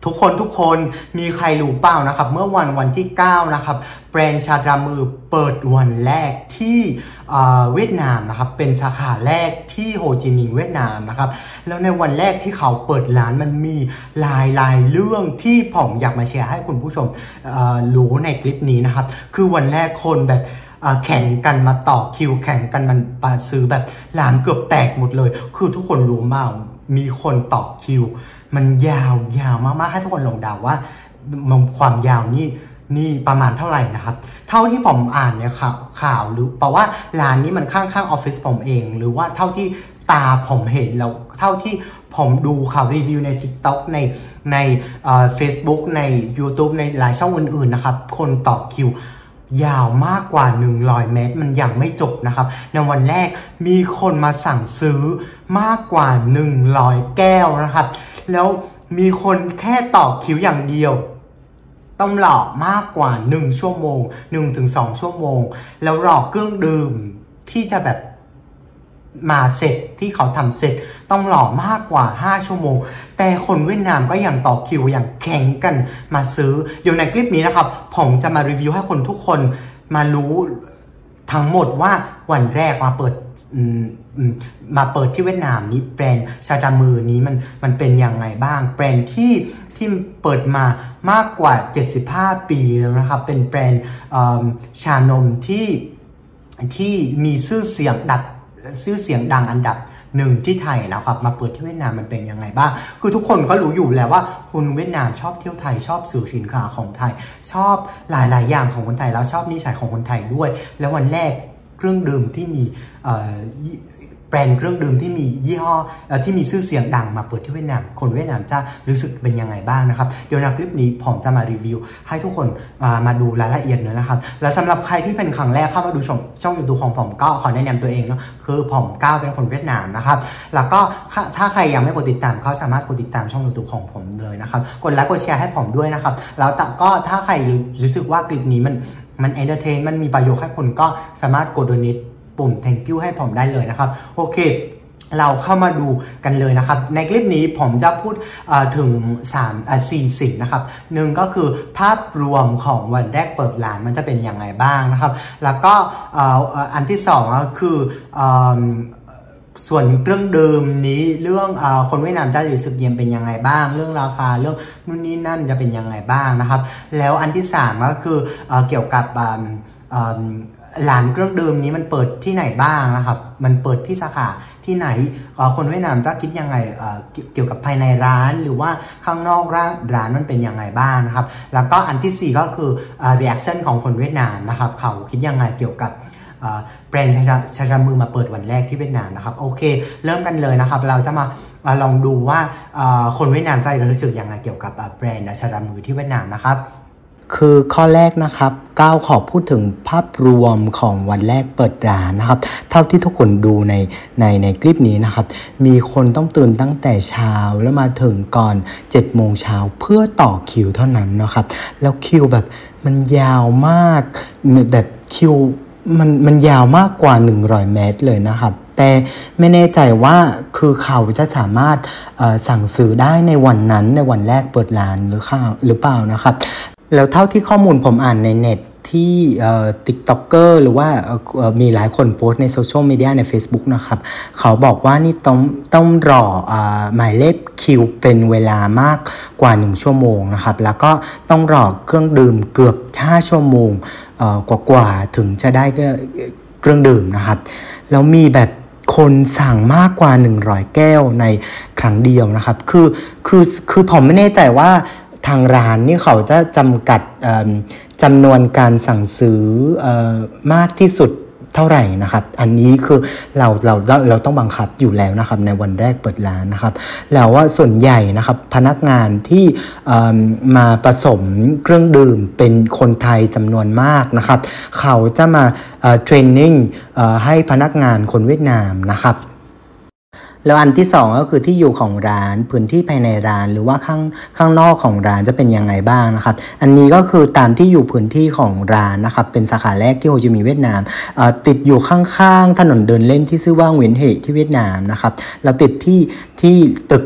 ทุกคนมีใครรู้เปล่านะครับเมื่อวันที่9นะครับแบรนด์ชาดรามือเปิดวันแรกที่เวียดนามนะครับเป็นสาขาแรกที่โฮจิมินห์เวียดนามนะครับแล้วในวันแรกที่เขาเปิดร้านมันมีหลายเรื่องที่ผมอยากมาแชร์ให้คุณผู้ชมรู้ในคลิปนี้นะครับคือวันแรกคนแบบแข่งกันมาต่อคิวแข่งกันมันมาซื้อแบบร้านเกือบแตกหมดเลยคือทุกคนรู้มากมีคนต่อคิวมันยาวมากๆให้ทุกคนลองเดาว่าความยาวนี่ประมาณเท่าไหร่นะครับเท่าที่ผมอ่านเนี่ยข่าวหรือเพราะว่าร้านนี้มันข้างออฟฟิศผมเองหรือว่าเท่าที่ตาผมเห็นแล้วเท่าที่ผมดูข่าวรีวิวใน TikTok ในFacebook ใน YouTube ในหลายช่องอื่นๆนะครับคนต่อคิวยาวมากกว่า100 เมตรมันยังไม่จบนะครับในวันแรกมีคนมาสั่งซื้อมากกว่า100 แก้วนะครับแล้วมีคนแค่ต่อคิวอย่างเดียวต้องรอมากกว่า1 ชั่วโมง 1-2 ชั่วโมงแล้วรอเครื่องดื่มที่จะแบบมาเสร็จที่เขาทำเสร็จต้องรอมากกว่า5 ชั่วโมงแต่คนเวียดนามก็ยังต่อคิวอย่างแข่งกันมาซื้อเดี๋ยวในคลิปนี้นะครับผมจะมารีวิวให้คนทุกคนมารู้ทั้งหมดว่าวันแรกมาเปิดที่เวียดนามนี้แบรนด์ชาดรามือนี้มันเป็นยังไงบ้างแบรนด์ที่เปิดมามากกว่า75 ปีแล้วนะครับเป็นแบรนด์ชานมที่มีชื่อเสียงดังอันดับ1ที่ไทยแล้วครับมาเปิดที่เวียดนามมันเป็นยังไงบ้างคือทุกคนก็รู้อยู่แล้วว่าคนเวียดนามชอบเที่ยวไทยชอบสื่อสินค้าของไทยชอบหลายอย่างของคนไทยแล้วชอบนิสัยของคนไทยด้วยแล้ววันแรกเครื่องดื่มที่มีแบรนด์เครื่องดื่มที่มียี่ห้อที่มีชื่อเสียงดังมาเปิดที่เวียดนามคนเวียดนามจะรู้สึกเป็นยังไงบ้างนะครับเดี๋ยวในคลิปนี้ผมจะมารีวิวให้ทุกคนมาดูรายละเอียดเลยนะครับและสำหรับใครที่เป็นครั้งแรกเข้ามาดูช่อง YouTube ของผมก็ขอแนะนำตัวเองเนาะคือผมก้าวเป็นคนเวียดนามนะครับแล้วก็ถ้าใครยังไม่กดติดตามก็สามารถกดติดตามช่อง YouTube ของผมเลยนะครับกดไลค์กดแชร์ให้ผมด้วยนะครับแล้วก็ถ้าใครรู้สึกว่าคลิปนี้มันเอนเตอร์เทนมันมีประโยชน์ให้คนก็สามารถกดโดเนทปุ่ม thank you ให้ผมได้เลยนะครับโอเคเราเข้ามาดูกันเลยนะครับในคลิปนี้ผมจะพูดถึง4 สิ่งนะครับหนึ่งก็คือภาพรวมของวันแรกเปิดร้านมันจะเป็นยังไงบ้างนะครับแล้วก็อันที่2ก็คือส่วนเครื่องดื่มนี้เรื่องคนเวียดนามจะรู้สึกเย็นเป็นยังไงบ้างเรื่องราคาเรื่องนู่นนี่นั่นจะเป็นยังไงบ้างนะครับแล้วอันที่3ก็คือเกี่ยวกับร้านเครื่องดื่มนี้มันเปิดที่ไหนบ้างนะครับมันเปิดที่สาขาที่ไหนคนเวียดนามจะคิดยังไงเกี่ยวกับภายในร้านหรือว่าข้างนอกร้านมันเป็นยังไงบ้างนะครับแล้วก็อันที่4ก็คือreaction ของคนเวียดนามนะครับเขาคิดยังไงเกี่ยวกับแบรนด์ชาดรามือมาเปิดวันแรกที่เวียดนามนะครับโอเคเริ่มกันเลยนะครับเราจะมาลองดูว่าคนเวียดนามจะรู้สึกยังไงเกี่ยวกับแบรนด์ชาดรามือที่เวียดนามนะครับคือข้อแรกนะครับก้าวขอพูดถึงภาพรวมของวันแรกเปิดร้านนะครับเท่าที่ทุกคนดูในคลิปนี้นะครับมีคนต้องตื่นตั้งแต่เช้าแล้วมาถึงก่อน7 โมงเช้าเพื่อต่อคิวเท่านั้นนะครับแล้วคิวแบบมันยาวมากแบบคิวมันยาวมากกว่า100 เมตรเลยนะครับแต่ไม่แน่ใจว่าคือเขาจะสามารถสั่งซื้อได้ในวันนั้นในวันแรกเปิดร้านหรือเปล่านะครับแล้วเท่าที่ข้อมูลผมอ่านในเน็ตที่TikToker หรือว่ามีหลายคนโพสต์ในโซเชียลมีเดียใน Facebook นะครับเขาบอกว่านี่ต้องรอหมายเลขคิวเป็นเวลามากกว่า1 ชั่วโมงนะครับแล้วก็ต้องรอเครื่องดื่มเกือบ5 ชั่วโมงกว่าถึงจะได้เครื่องดื่มนะครับแล้วมีแบบคนสั่งมากกว่า100 แก้วในครั้งเดียวนะครับคือผมไม่แน่ใจว่าทางร้านนี่เขาจะจำกัดจำนวนการสั่งซื้อมากที่สุดเท่าไหร่นะครับอันนี้คือเราต้องบังคับอยู่แล้วนะครับในวันแรกเปิดร้านนะครับแล้วว่าส่วนใหญ่นะครับพนักงานที่มาผสมเครื่องดื่มเป็นคนไทยจำนวนมากนะครับเขาจะมาเทรนนิ่งให้พนักงานคนเวียดนามนะครับแล้วอันที่2ก็คือที่อยู่ของร้านพื้นที่ภายในร้านหรือว่าข้างนอกของร้านจะเป็นยังไงบ้างนะครับอันนี้ก็คือตามที่อยู่พื้นที่ของร้านนะครับเป็นสาขาแรกที่โฮจิมินห์เวียดนามติดอยู่ข้างๆถนนเดินเล่นที่ชื่อว่าเวียนเหที่เวียดนามนะครับเราติดที่ตึก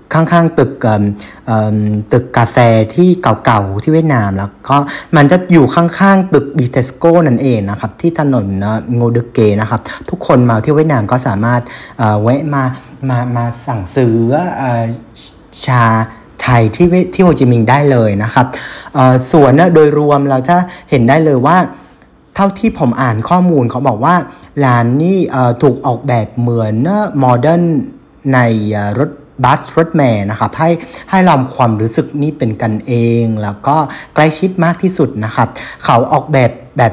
ข้างๆตึกกาแฟที่เก่าๆที่เวียดนามแล้วก็มันจะอยู่ข้างๆตึกบีเทสโกนั่นเองนะครับที่ถนนโงเดเกนะครับทุกคนมาที่เวียดนามก็สามารถแวะมาสั่งซื้อชาไทยที่โฮจิมินห์ได้เลยนะครับส่วนโดยรวมเราจะเห็นได้เลยว่าเท่าที่ผมอ่านข้อมูลเขาบอกว่าร้านนี้ถูกออกแบบเหมือนโมเดิร์นในรถบัสรถแมล์นะครับให้เราความรู้สึกนี่เป็นกันเองแล้วก็ใกล้ชิดมากที่สุดนะครับเขาออกแบบ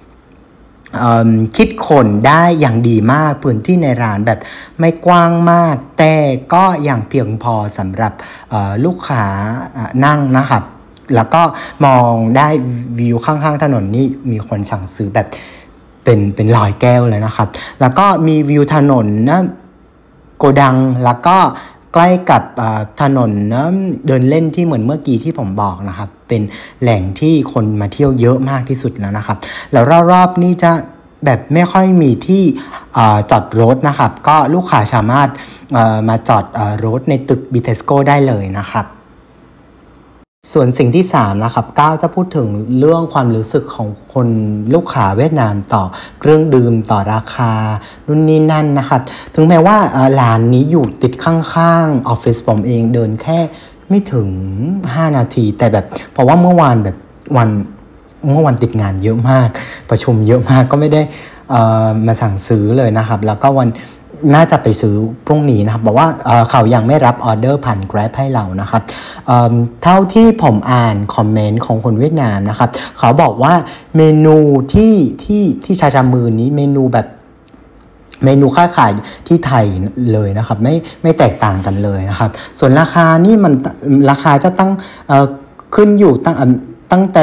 คิดคนได้อย่างดีมากพื้นที่ในร้านแบบไม่กว้างมากแต่ก็อย่างเพียงพอสำหรับลูกค้านั่งนะครับแล้วก็มองได้วิวข้างๆถนนนี่มีคนสั่งซื้อแบบเป็นร้อยแก้วเลยนะครับแล้วก็มีวิวถนนนะโกดังแล้วก็ใกล้กับถนนเดินเล่นที่เหมือนเมื่อกี้ที่ผมบอกนะครับเป็นแหล่งที่คนมาเที่ยวเยอะมากที่สุดแล้วนะครับแล้วรอบๆนี่จะแบบไม่ค่อยมีที่จอดรถนะครับก็ลูกค้าสามารถมาจอดรถในตึกบิเทสโกได้เลยนะครับส่วนสิ่งที่3นะครับก้าวจะพูดถึงเรื่องความรู้สึกของคนลูกค้าเวียดนามต่อเครื่องดื่มต่อราคานู่นนี่นั่นนะครับถึงแม้ว่าร้านนี้อยู่ติดข้างๆออฟฟิศผมเองเดินแค่ไม่ถึง5นาทีแต่แบบเพราะว่าเมื่อวานติดงานเยอะมากประชุมเยอะมากก็ไม่ได้มาสั่งซื้อเลยนะครับแล้วก็วันน่าจะไปซื้อพรุ่งนี้นะครับบอกว่าเขายังไม่รับออเดอร์ผ่าน Grab ให้เรานะครับเท่าที่ผมอ่านคอมเมนต์ของคนเวียดนามนะครับเขาบอกว่าเมนูที่ชาจามือนี้เมนูค่าขายที่ไทยเลยนะครับไม่แตกต่างกันเลยนะครับส่วนราคานี่มันราคาจะตั้งขึ้นอยู่ตั้งแต่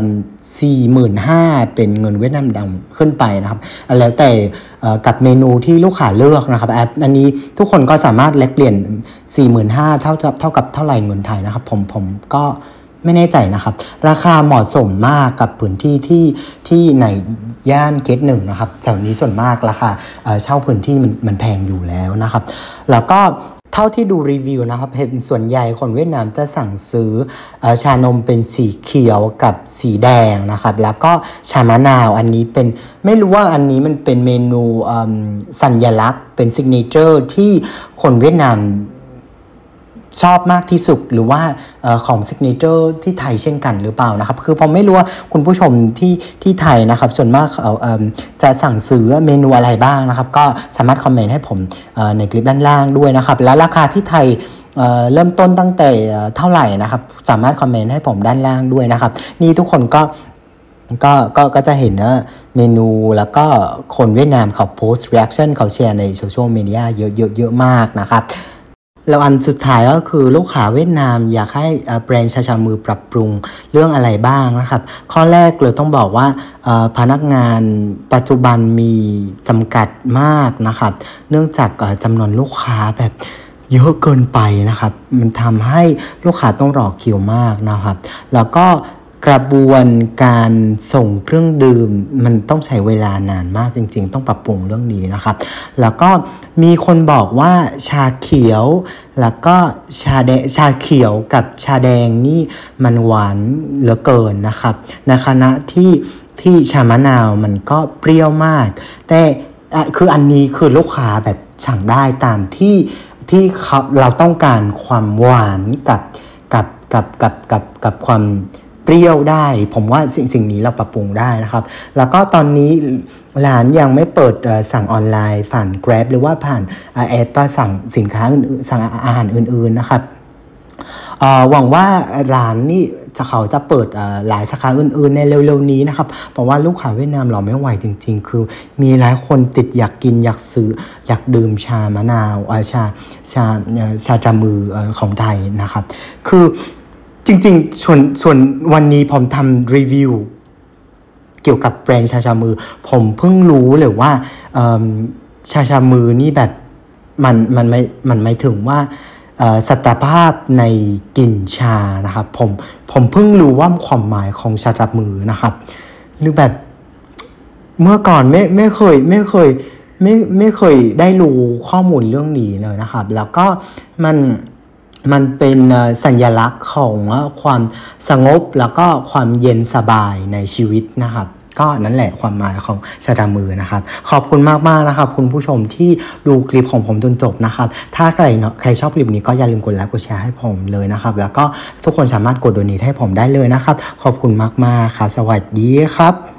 45,000เป็นเงินเวียดนามดำขึ้นไปนะครับแล้วแต่กับเมนูที่ลูกค้าเลือกนะครับอันนี้ทุกคนก็สามารถแลกเปลี่ยน 45,000 เท่ากับเท่าไหร่เงินไทยนะครับผมก็ไม่แน่ใจนะครับราคาเหมาะสมมากกับพื้นที่ที่ในย่านเกตหนึ่งนะครับแถวนี้ส่วนมากราคาเช่าพื้นที่มันแพงอยู่แล้วนะครับแล้วก็เท่าที่ดูรีวิวนะครับเห็นส่วนใหญ่คนเวียดนามจะสั่งซื้อชานมเป็นสีเขียวกับสีแดงนะครับแล้วก็ชามะนาวอันนี้เป็นไม่รู้ว่าอันนี้มันเป็นเมนูสัญลักษณ์เป็นซิกเนเจอร์ที่คนเวียดนามชอบมากที่สุดหรือว่าของซิกเนเจอร์ที่ไทยเช่นกันหรือเปล่านะครับคือผมไม่รู้ว่าคุณผู้ชมที่ไทยนะครับส่วนมากจะสั่งซื้อเมนูอะไรบ้างนะครับก็สามารถคอมเมนต์ให้ผมในคลิปด้านล่างด้วยนะครับแล้วราคาที่ไทยเริ่มต้นตั้งแต่เท่าไหร่นะครับสามารถคอมเมนต์ให้ผมด้านล่างด้วยนะครับนี่ทุกคนก็จะเห็นเมนูแล้วก็คนเวียดนามเขาโพสต์รีแอคชั่นเขาแชร์ในโซเชียลมีเดียเยอะมากนะครับแล้วอันสุดท้ายก็คือลูกค้าเวียดนามอยากให้แบรนด์ชามือปรับปรุงเรื่องอะไรบ้างนะครับข้อแรกเลยต้องบอกว่าพนักงานปัจจุบันมีจำกัดมากนะครับเนื่องจากจำนวนลูกค้าแบบเยอะเกินไปนะครับมันทำให้ลูกค้าต้องรอคิวมากนะครับแล้วก็กระบวนการส่งเครื่องดื่มมันต้องใช้เวลานานมากจริงๆต้องปรับปรุงเรื่องนี้นะครับแล้วก็มีคนบอกว่าชาเขียวแล้วก็ชาเขียวกับชาแดงนี่มันหวานเหลือเกินนะครับในขณะที่ชามะนาวมันก็เปรี้ยวมากแต่คืออันนี้คือลูกค้าแบบสั่งได้ตามที่เราต้องการความหวานกับความเปรี้ยวได้ผมว่าสิ่งนี้เราปรับปรุงได้นะครับแล้วก็ตอนนี้ร้านยังไม่เปิดสั่งออนไลน์ผ่าน Grab หรือว่าผ่านแอปสั่งสินค้าอื่นๆสั่งอาหารอื่นๆนะครับหวังว่าร้านนี้เขาจะเปิดหลายสาขาอื่นๆในเร็วๆนี้นะครับเพราะว่าลูกค้าเวียดนามเราไม่ไหวจริงๆคือมีหลายคนติดอยากกินอยากซื้ออยากดื่มชามะนาวชาจามือของไทยนะครับคือจริงๆส่วนวันนี้ผมทำรีวิวเกี่ยวกับแบรนด์ชามือผมเพิ่งรู้เลยว่าชามือนี่แบบมันไม่ถึงว่าสัตภาพในกลิ่นชานะครับผมเพิ่งรู้ว่าความหมายของชามือนะครับหรือแบบเมื่อก่อนไม่เคยได้รู้ข้อมูลเรื่องนี้เลยนะครับแล้วก็มันมันเป็นสัญลักษณ์ของความสงบแล้วก็ความเย็นสบายในชีวิตนะครับก็นั่นแหละความหมายของชาดามือนะครับขอบคุณมากๆนะครับคุณผู้ชมที่ดูคลิปของผมจนจบนะครับถ้าใครชอบคลิปนี้ก็อย่าลืมกดไลค์กดแชร์ให้ผมเลยนะครับแล้วก็ทุกคนสามารถกดโดเนทให้ผมได้เลยนะครับขอบคุณมากๆครับสวัสดีครับ